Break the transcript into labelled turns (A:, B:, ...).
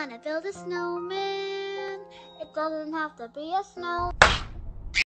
A: wanna build a snowman. It doesn't have to be a snow.